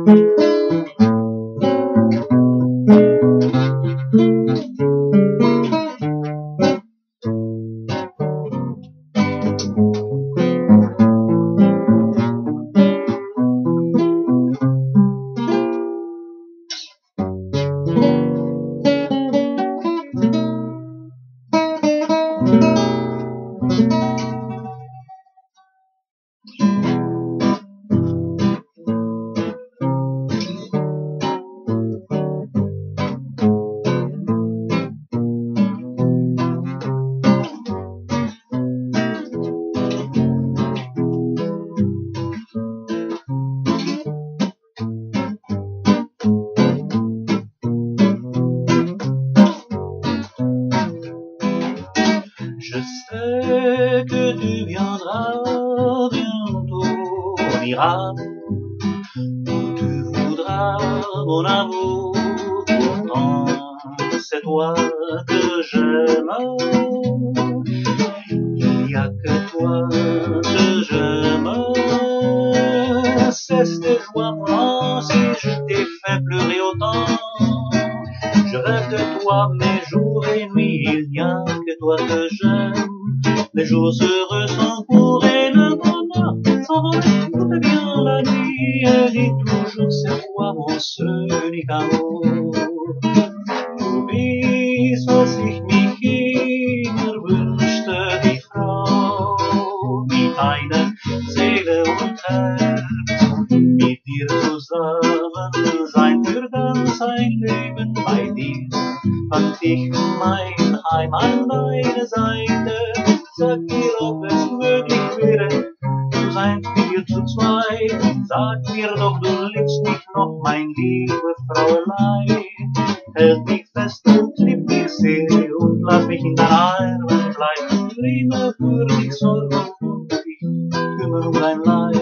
Je sais que tu viendras bientôt, on ira où tu voudras, mon amour. Pourtant, c'est toi que j'aime. Il n'y a que toi que j'aime. Cesse tes joies, mon âme, si je t'ai fait pleurer autant. Je rêve de toi mes jours et nuits, il n'y a que toi que j'aime. Les jours heureux sont courts et le bonheur s'envole. Écoute bien la nuit, elle dit toujours c'est toi mon seul unique amour. Du bist, was ich mich immer wünschte, die Frau mit einer Seele und Herz. Mit dir zusammen sein für ganz ein Leben, bei dir fand ich mein Heim an deiner Seite. Sag mir, ob es möglich wäre, zu sein wir zu zweit. Sag mir doch, du liebst mich noch, mein liebe Frauelein. Hält mich fest und lieb mich sehr und lass mich in deinen Armen bleiben. Immer für dich sorgen und dich kümmern dein Leid.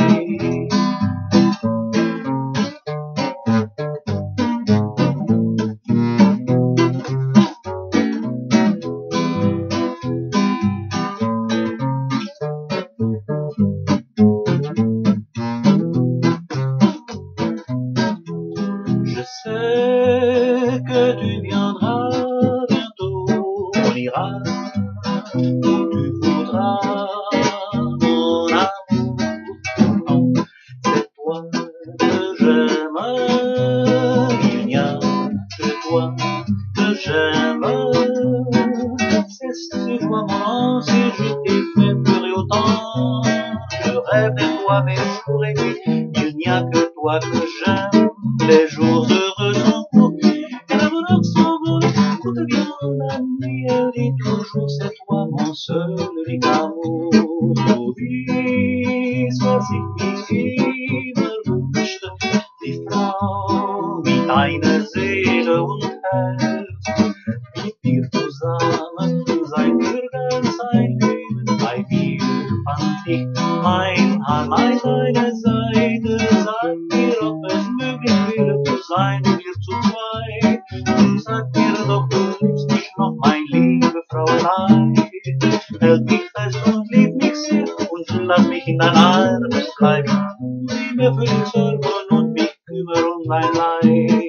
Je sais que tu viendras bientôt, on ira où tu voudras, mon amour. Pourtant, c'est toi que j'aime, il n'y a que toi que j'aime. C'est ce joie, mon âme, si je t'ai fait pleurer autant. Je rêve de toi mes jours et nuits, il n'y a que toi que j'aime. Les jours heureux sont courts et le bonheur s'envole. Écoute bien la nuit, elle dit toujours c'est toi mon seul unique amour. Du bist, was ich mich immer wünschte, die Frau mit einer Seele und Herz. Mit dir zusammen sein für ganz ein Leben, bei dir fand ich mein Heim an deiner Seite. Sag mir, ob es möglich wäre, zu sein wir zu zweit. Sag mir doch, du liebst mich noch, mein liebe Frauelein. Hält mich fest und liebt mich sehr und lass mich in deinen Armen bleiben. Wie mir für dich sorgen und mich kümmern um dein Leid.